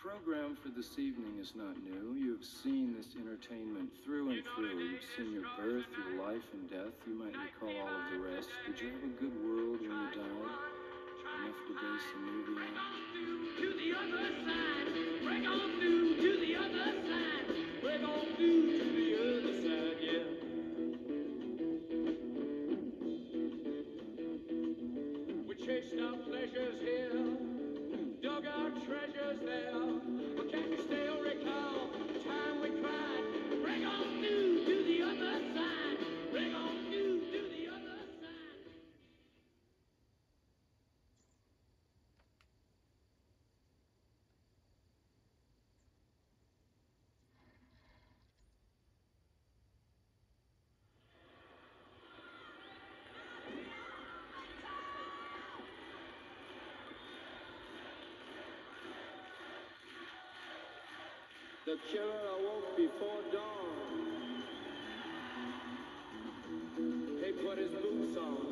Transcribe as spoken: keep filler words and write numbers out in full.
program for this evening is not new. You've seen this entertainment through and through. You've seen your birth, your life and death. You might recall all of the rest. Did you have a good world when you died? Enough to base a movie on? To the other side. Break on through to the other side. Break on through to the other side, yeah. We chased our pleasures here, dug our treasures there. But can you still recall the time we cried? Break on through to the other side. Break on through to the other side. The killer awoke before dawn. He put his boots on.